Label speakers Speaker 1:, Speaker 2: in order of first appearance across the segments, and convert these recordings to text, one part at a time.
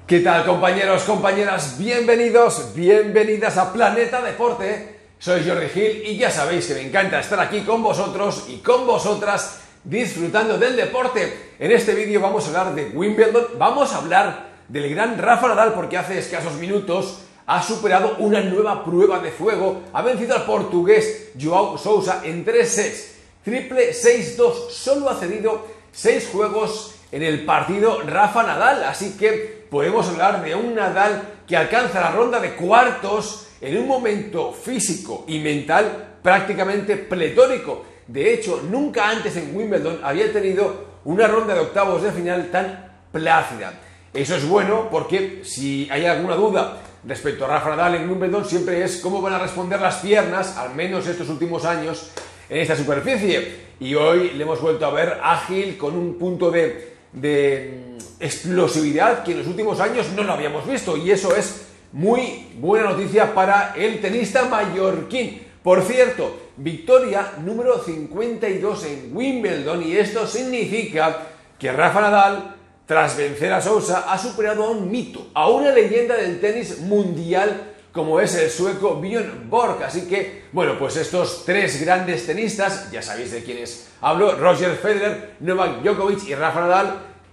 Speaker 1: ¿Qué tal, compañeros, compañeras? Bienvenidos, bienvenidas a Planeta Deporte. Soy Jordi Gil y ya sabéis que me encanta estar aquí con vosotros y con vosotras disfrutando del deporte. En este vídeo vamos a hablar de Wimbledon, vamos a hablar del gran Rafa Nadal porque hace escasos minutos ha superado una nueva prueba de fuego, ha vencido al portugués João Sousa en 3 sets, triple 6-2, solo ha cedido 6 juegos en el partido Rafa Nadal, así que podemos hablar de un Nadal que alcanza la ronda de cuartos en un momento físico y mental prácticamente pletórico. De hecho, nunca antes en Wimbledon había tenido una ronda de octavos de final tan plácida. Eso es bueno porque si hay alguna duda respecto a Rafa Nadal en Wimbledon siempre es cómo van a responder las piernas, al menos estos últimos años, en esta superficie. Y hoy le hemos vuelto a ver ágil, con un punto de explosividad que en los últimos años no lo habíamos visto, y eso es muy buena noticia para el tenista mallorquín. Por cierto, victoria número 52 en Wimbledon, y esto significa que Rafa Nadal, tras vencer a Sousa, ha superado a un mito, a una leyenda del tenis mundial como es el sueco Björn Borg. Así que, bueno, pues estos tres grandes tenistas, ya sabéis de quiénes hablo, Roger Federer, Novak Djokovic y Rafa Nadal,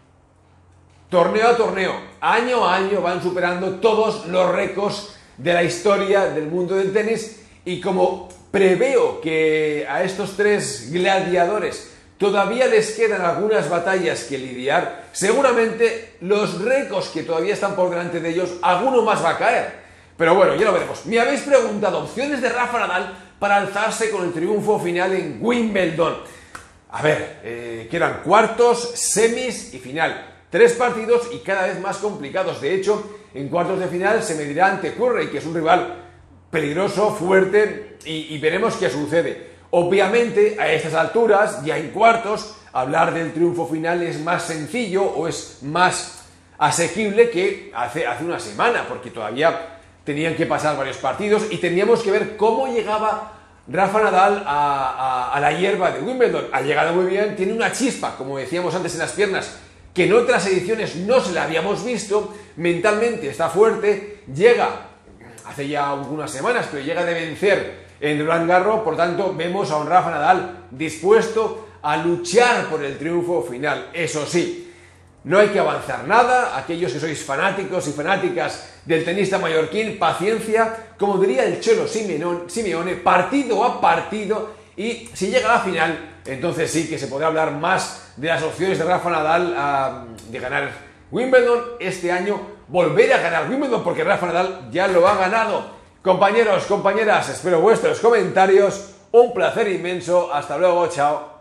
Speaker 1: torneo a torneo, año a año van superando todos los récords de la historia del mundo del tenis, y como preveo que a estos tres gladiadores todavía les quedan algunas batallas que lidiar, seguramente los récords que todavía están por delante de ellos, alguno más va a caer. Pero bueno, ya lo veremos. Me habéis preguntado opciones de Rafa Nadal para alzarse con el triunfo final en Wimbledon. A ver, quedan cuartos, semis y final. 3 partidos y cada vez más complicados. De hecho, en cuartos de final se medirá ante Curry, que es un rival peligroso, fuerte, y veremos qué sucede. Obviamente, a estas alturas, ya en cuartos, hablar del triunfo final es más sencillo o es más asequible que hace una semana, porque todavía tenían que pasar varios partidos y teníamos que ver cómo llegaba Rafa Nadal a la hierba de Wimbledon. Ha llegado muy bien, tiene una chispa, como decíamos antes, en las piernas, que en otras ediciones no se la habíamos visto. Mentalmente está fuerte, llega, hace ya algunas semanas, pero llega de vencer en Roland Garros. Por tanto, vemos a un Rafa Nadal dispuesto a luchar por el triunfo final. Eso sí, no hay que avanzar nada. Aquellos que sois fanáticos y fanáticas del tenista mallorquín, paciencia, como diría el Cholo Simeone, partido a partido, y si llega a la final, entonces sí que se podrá hablar más de las opciones de Rafa Nadal de ganar Wimbledon este año, volver a ganar Wimbledon, porque Rafa Nadal ya lo ha ganado. Compañeros, compañeras, espero vuestros comentarios. Un placer inmenso. Hasta luego, chao.